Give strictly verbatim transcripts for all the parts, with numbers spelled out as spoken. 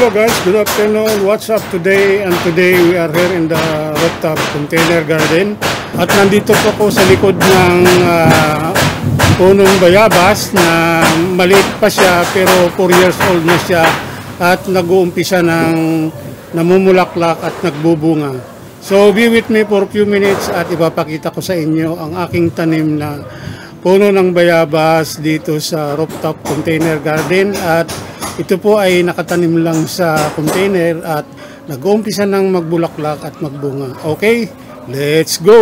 Hello guys, good afternoon. What's up today? And today we are here in the rooftop container garden. At nandito po ako sa likod ng uh, punong bayabas na maliit pa siya pero four years old na siya at nag-uumpisa ng namumulaklak at nagbubunga. So be with me for a few minutes at ipapakita ko sa inyo ang aking tanim na puno ng bayabas dito sa rooftop container garden. At ito po ay nakatanim lang sa container at nag-uumpisa ng magbulaklak at magbunga. Okay, let's go!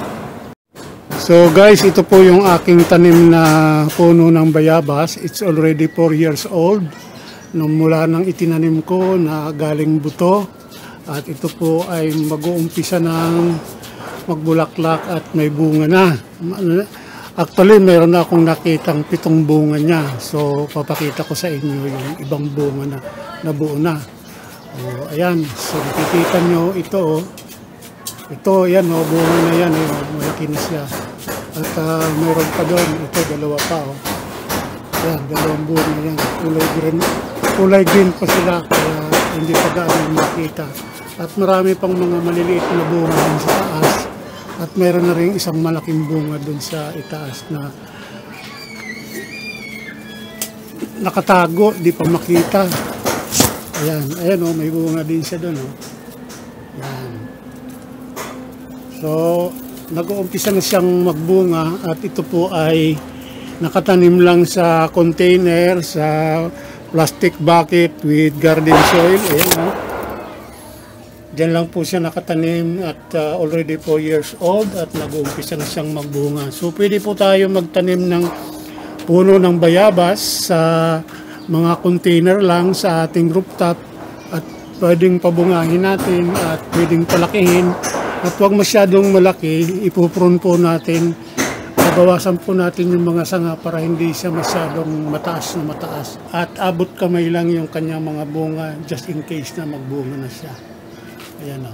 So guys, ito po yung aking tanim na puno ng bayabas. It's already four years old. Nung mula nang itinanim ko na galing buto. At ito po ay mag-uumpisa ng magbulaklak at may bunga na. Actually, mayroon na akong nakitang pitong bunga niya. So, papakita ko sa inyo yung ibang bunga na nabuo na. O, ayan. So, nakikita nyo ito. Oh. Ito, yan. Oh, bunga na yan. Eh. Malaki na siya. At uh, mayroon pa doon. Ito, dalawa pa. Oh. Ayan, dalawang bunga yan. Kulay green. Kulay green pa sila. Kaya hindi pa gaano makita. At marami pang mga maliliit na bunga sa taas. At meron na rin isang malaking bunga dun sa itaas na nakatago, di pa makita. Ayan, ayan o, oh, may bunga din siya dun o. Oh. Ayan. So, nag-uumpisa na siyang magbunga at ito po ay nakatanim lang sa container, sa plastic bucket with garden soil. Ayan o. Oh. Diyan lang po siya nakatanim at uh, already four years old at nag-uumpisa na siyang magbunga. So pwede po tayo magtanim ng puno ng bayabas sa mga container lang sa ating rooftop at pwedeng pabungahin natin at pwedeng palakihin. At huwag masyadong malaki, ipuprune po natin, babawasan po natin yung mga sanga para hindi siya masyadong mataas na mataas. At abot kamay lang yung kanyang mga bunga just in case na magbunga na siya. Ayan o.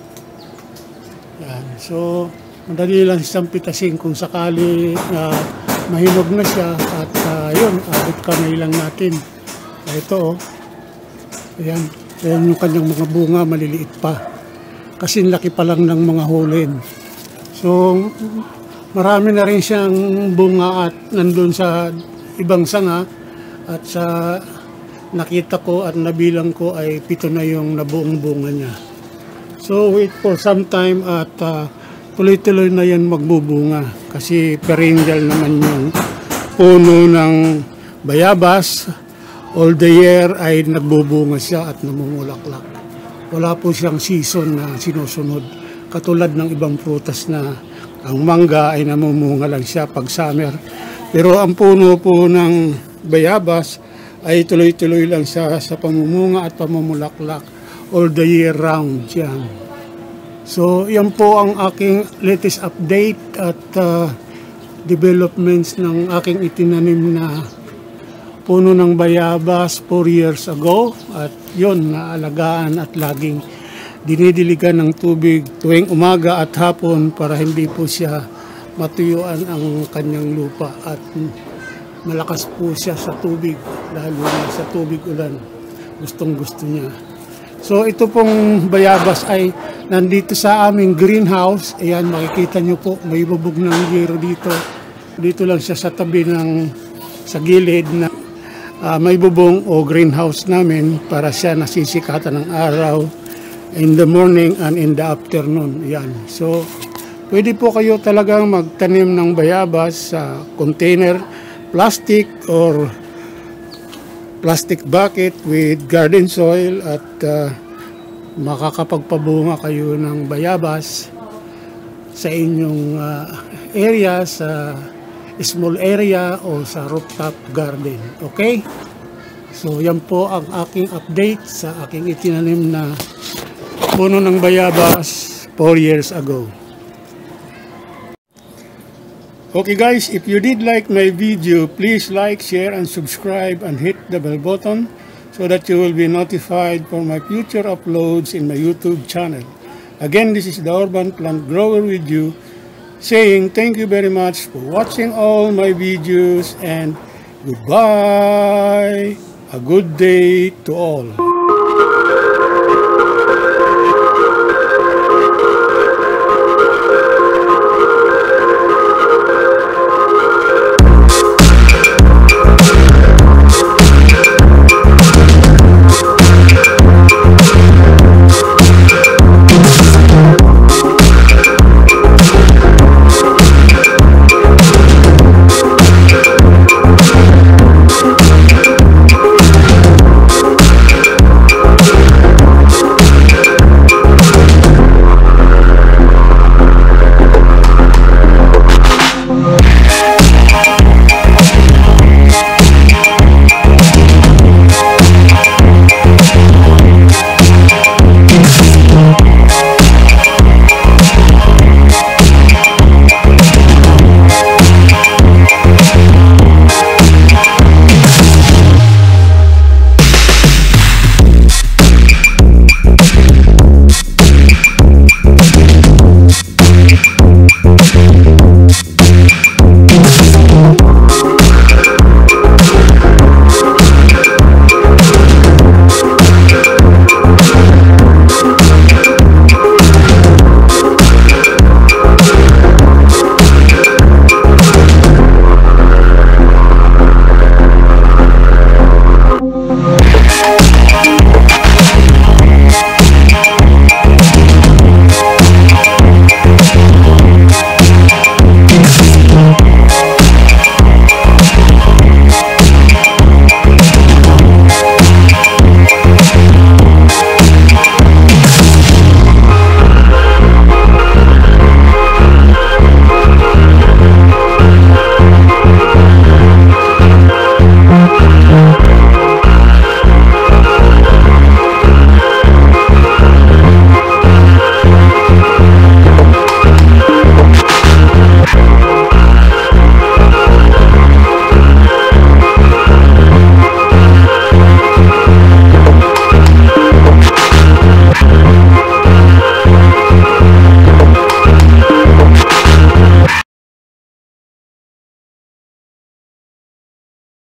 Ayan. So, madali lang siyang pitasin kung sakali na uh, mahinog na siya. At uh, yun, abot kamay lang natin. Ito o. Ayan. Ayan yung kanyang mga bunga, maliliit pa. Kasi laki pa lang ng mga hulin. So, marami na rin siyang bunga at nandun sa ibang sanga. At sa nakita ko at nabilang ko ay pito na yung nabuong bunga niya. So wait for some time at uh, tuloy-tuloy na yan magbubunga kasi perennial naman yung puno ng bayabas. All the year ay nagbubunga siya at namumulaklak. Wala po siyang season na sinusunod. Katulad ng ibang prutas na ang mangga ay namumunga lang siya pag summer. Pero ang puno po ng bayabas ay tuloy-tuloy lang siya sa pamumunga at pamumulaklak. All the year round yan. So, yan po ang aking latest update at uh, developments ng aking itinanim na puno ng bayabas four years ago. At yun, naalagaan at laging dinidiligan ng tubig tuwing umaga at hapon para hindi po siya matuyuan ang kanyang lupa. At malakas po siya sa tubig, lalo na sa tubig ulan. Gustong gusto niya. So ito pong bayabas ay nandito sa aming greenhouse. Ayan, makikita nyo po, may bubog ng yero dito. Dito lang siya sa tabi ng, sa gilid na uh, may bubong o greenhouse namin para siya nasisikatan ng araw in the morning and in the afternoon. Ayan. So pwede po kayo talagang magtanim ng bayabas sa container, plastic or plastic bucket with garden soil at uh, makakapagpabunga kayo ng bayabas sa inyong uh, area, sa small area o sa rooftop garden. Okay? So yan po ang aking update sa aking itinanim na puno ng bayabas four years ago. Okay guys, if you did like my video, please like, share, and subscribe and hit the bell button so that you will be notified for my future uploads in my YouTube channel. Again, this is the Urban Plant Grower with you, saying thank you very much for watching all my videos and goodbye. A good day to all.